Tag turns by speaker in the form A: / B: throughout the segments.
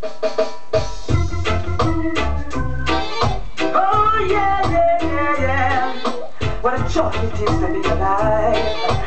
A: Oh yeah, yeah, yeah, yeah. What a joy it is to be alive.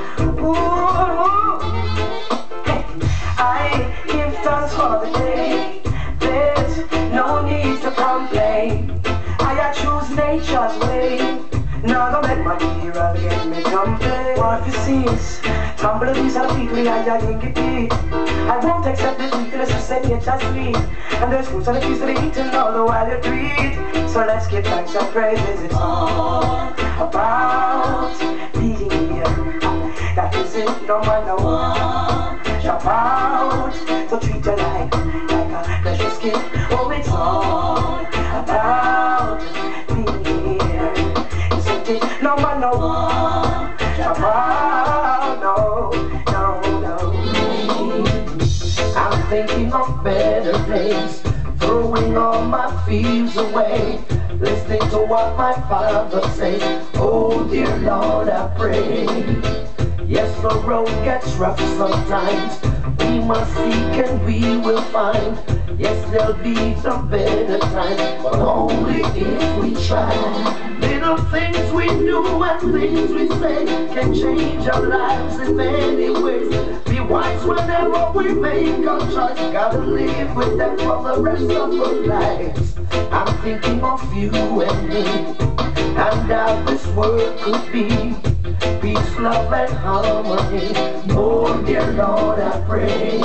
A: Ooh, hey, I give thanks for the day. There's no need to complain. I choose nature's way. Now don't make my hero get me jumping. What if you cease? Tumble these are the people I think I won't accept the weakness to say nature's sweet. And there's fruits and the trees that are eaten all the while you breathe. So let's give thanks and praises. It's all about being here. That is it, no man no one. Jump out, so treat your life like a precious gift. Oh, it's all about being here. Isn't it, no man no one. Jump out, no, no, no. I'm thinking of better days, throwing all my fears away, listening to what my father says. Oh dear Lord, I pray. Yes, the road gets rough sometimes. We must seek and we will find. Yes, there'll be some better times, but only if we try. Little things we do and things we say can change our lives in many ways. Be wise whenever we make a choice. Gotta live with them for the rest of our lives. I'm thinking of you and me, and how this world could be. Peace, love, and harmony. Oh dear Lord, I pray.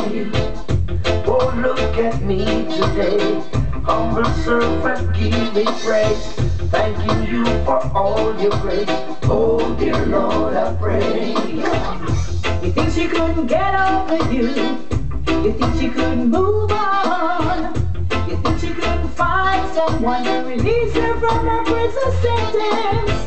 A: Oh, look at me today, humble servant, give me praise, thanking you for all your grace. Oh dear Lord, I pray. You think she couldn't get over you? You think she couldn't move on? You think she couldn't find someone to release her from her prison sentence?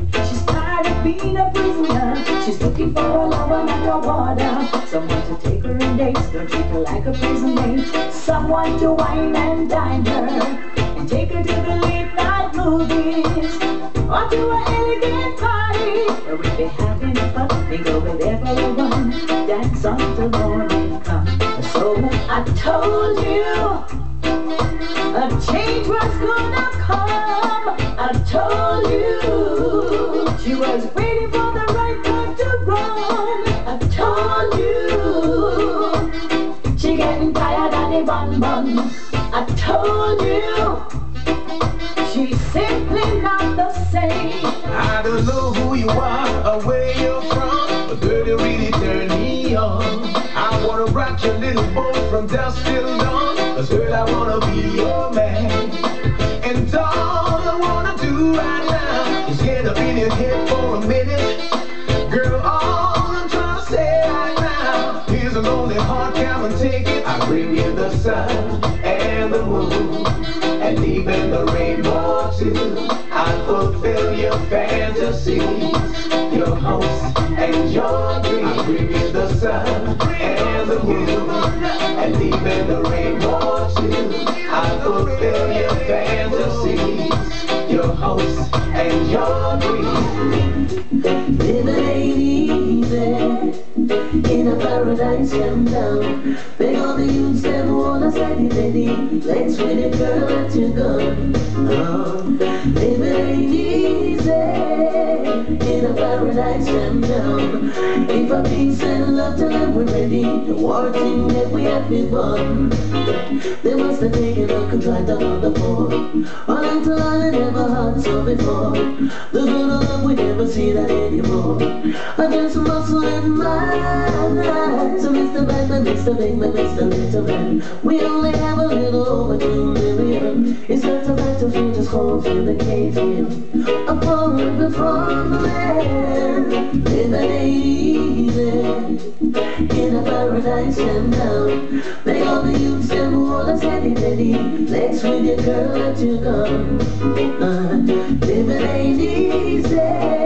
A: Being a prisoner, she's looking for a lover, not a warder. Someone to take her in dates, don't treat her like a prison mate. Someone to wine and dine her, and take her to the late night movies, or to an elegant party, where we'll be having fun. We go with there for a run, dance until morning come. So I told you a change was gonna come. I told you she was waiting for the right time to run. I told you she getting tired of the bun. I told you she's simply not the same.
B: I don't know who you are or where you're from, but girl, you really turn me on. I wanna rock your little boat from dusk till dawn, 'cause girl, I wanna be your man. And all I wanna do right now is get up in your head for a minute. Girl, all I'm trying to say right now, here's a lonely heart, come and take it. I bring you the sun and the moon, and even the rainbow too. I fulfill your fantasies, your hopes and your dreams. I bring you the sun and the moon, and even the rainbow too. I fulfill your fantasies, your hopes and your dreams.
C: Living ain't easy in a paradise come down. Beg all the youths them wanna steady ready. Let's with it, girl, let you go. Living ain't easy in a paradise come down. If a peace and love till them we're ready, the war thing that we have been won. They must have taken a contract on the board. All until I never had so before. The good of love, we never see that anymore. I just muscle in my life. So Mr. Batman, Mr. Big Man, Mr. Little Man, we only have a little over 2 million. It's not a battlefield, just home from the cave in. I'm falling from the land. Living ain't easy in a paradise come down. Make all the youths them who all are steady ready. Let's with your girl, let you go. Living ain't easy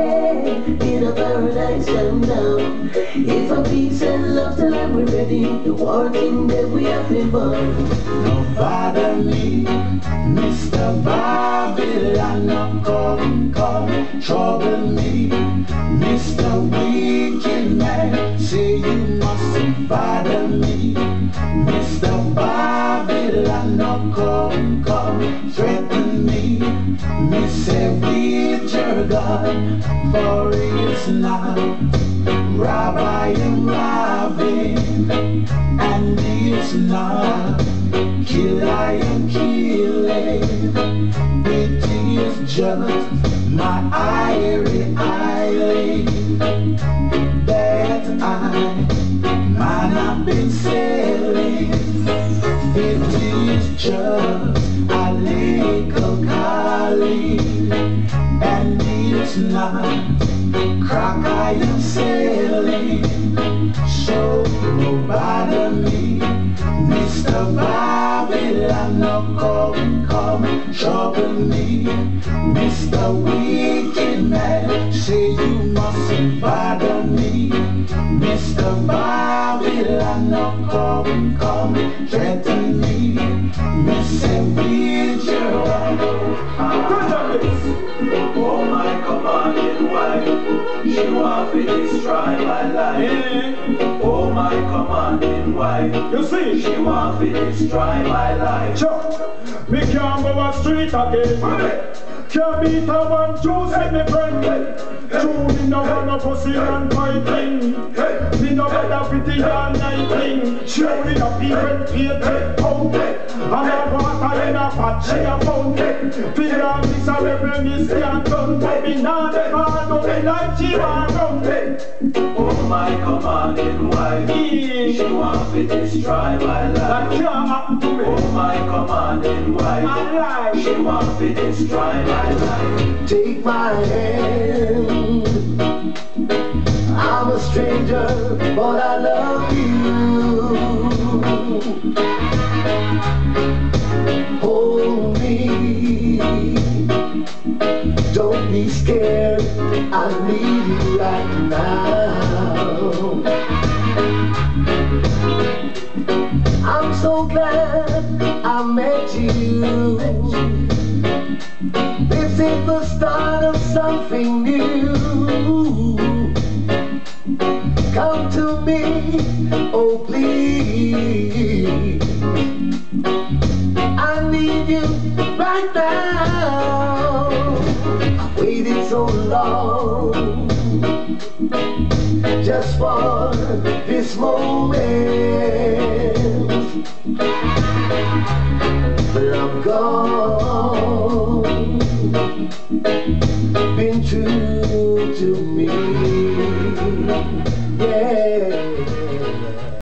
C: in a paradise come down. If a peace and love till I'm we're ready, the war thing that we have been born.
B: Don't bother me, Mr. Babylon, I'm calling, trouble me. Mr. Wicked Man, say you mustn't bother me.
C: Mr. Babylon, no come, threaten me. Me say with your God, for it's not. Rob I am robbing, and it's not. Kill I am killing, it is just my irie island that man I've been sailing. It is just a little calling, and it's not crack I am sailing. So no bother me, Mr. Babylon, no come trouble me. Mr. Wicked Man, say you mustn't bother me. Mr. Babylon, no come threaten me. Mr. Wicked
A: Oh my commanding wife, she want to destroy my life. Oh my commanding wife,
D: You see,
A: she want to destroy my life.
D: sure, me can't go on street again. Can't beat a one juice with me friend. True, me no want no pussy and fighting. Me no bother with the all night thing. Surely the people pay £10. And I water in a pot, she a pound. Feel all this a rebel, me stand done. But me nah never do me like she want run.
A: Oh my commanding wife, she want to destroy my
D: That
A: life.
D: can't happen to me.
A: Oh my commanding wife,
D: My life.
A: she want to destroy my life.
C: take my hand. I'm a stranger, but I love you. Hold me, don't be scared, I need you right now. I'm so glad I met you. This is the start of something new. Come to me, oh please. I need you right now. I waited so long just for this moment. But I'm gone.